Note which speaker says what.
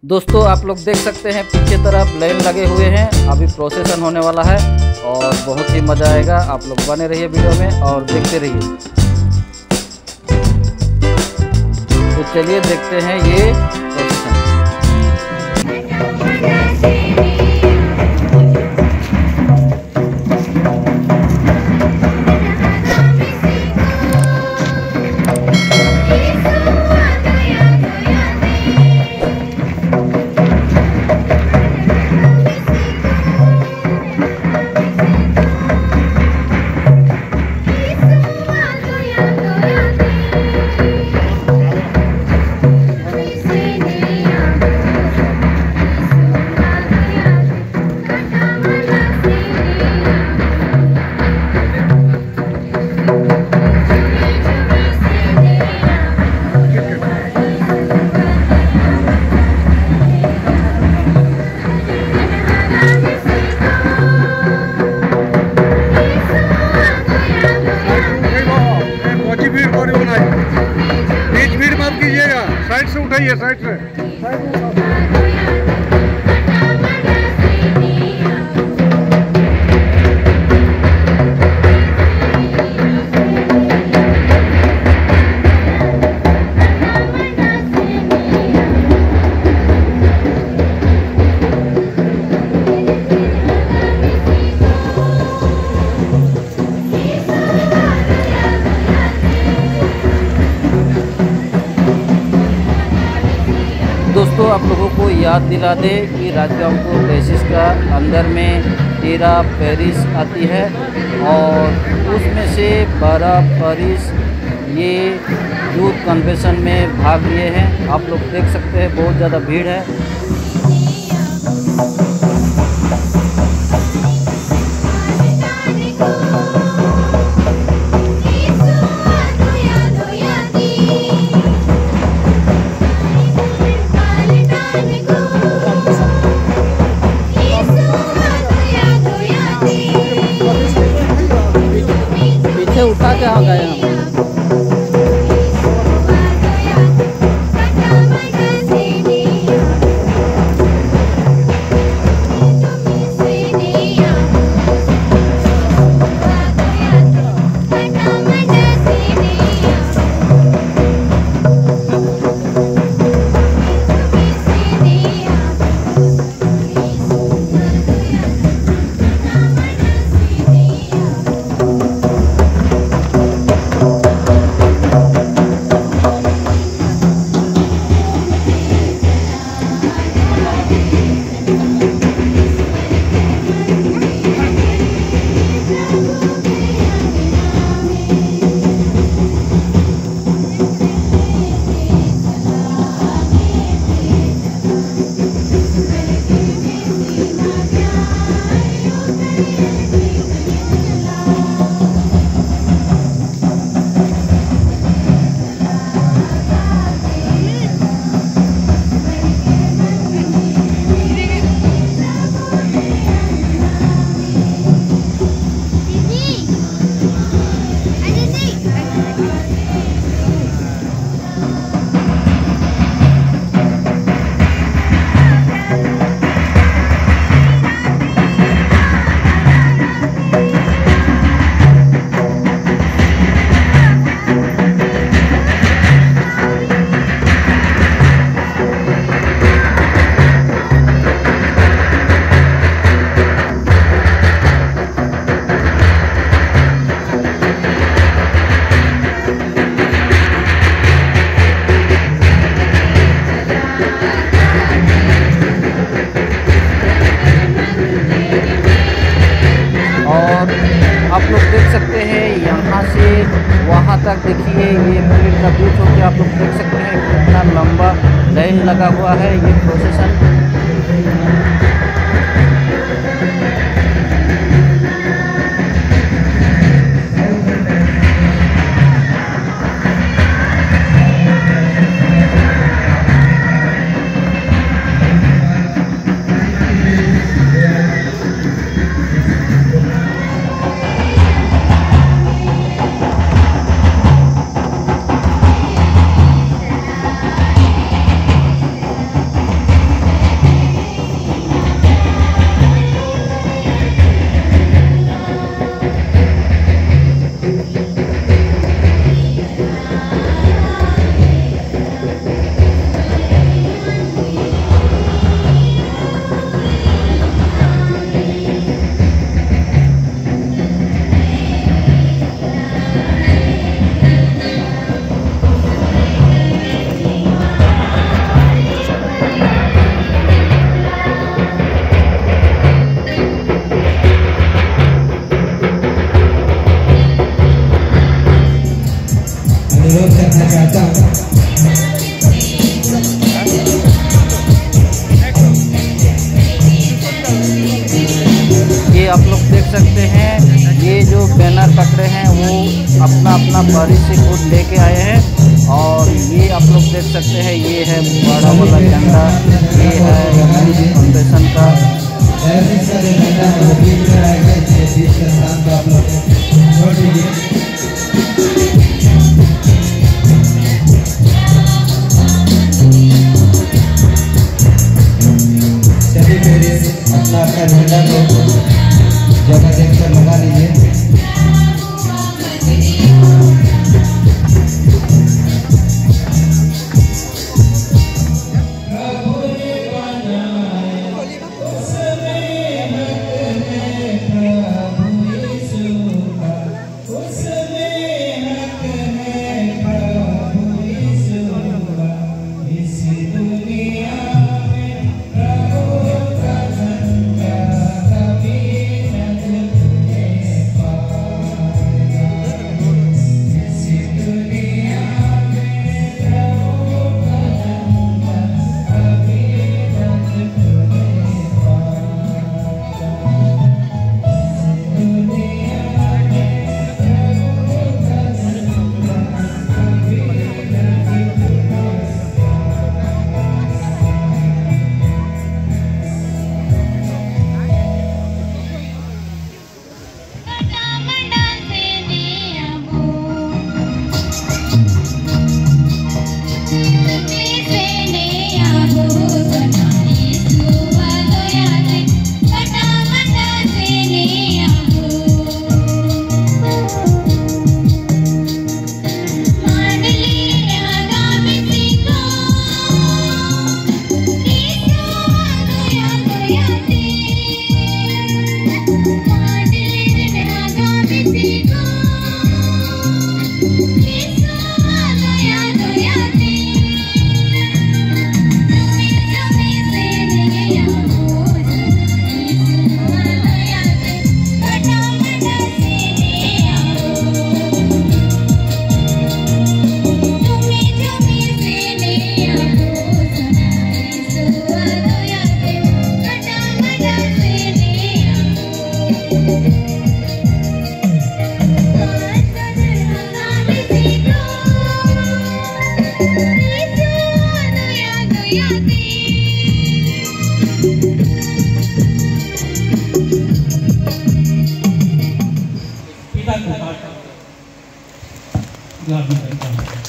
Speaker 1: दोस्तों आप लोग देख सकते हैं पीछे तरफ लाइन लगे हुए हैं। अभी प्रोसेसन होने वाला है और बहुत ही मज़ा आएगा। आप लोग बने रहिए वीडियो में और देखते रहिए। तो चलिए देखते हैं ये प्रोसेसन।
Speaker 2: साइड से उठाइए, साइड से।
Speaker 1: दोस्तों आप लोगों को याद दिला दे कि राजगांव बेसिस का अंदर में 13 पैरिश आती है और उसमें से 12 पैरिश ये यूथ कन्वेंशन में भाग लिए हैं। आप लोग देख सकते हैं बहुत ज़्यादा भीड़ है। उठा के आ गए हम। आप लोग देख सकते हैं यहाँ से वहाँ तक देखिए ये भीड़ का बीच होकर आप लोग देख सकते हैं कितना लंबा लाइन लगा हुआ है ये प्रोसेसन। हैं। ये जो बैनर पकड़े हैं वो अपना अपना बारिश से खुद लेके आए हैं। और ये आप लोग देख सकते हैं, ये है बड़ा वाला झंडा, ये है फाउंडेशन का।
Speaker 3: सभी पेरेंट्स अपना अपना झंडा को जगह देखकर लगा लीजिए।
Speaker 4: पिता को गुलाबी करता है।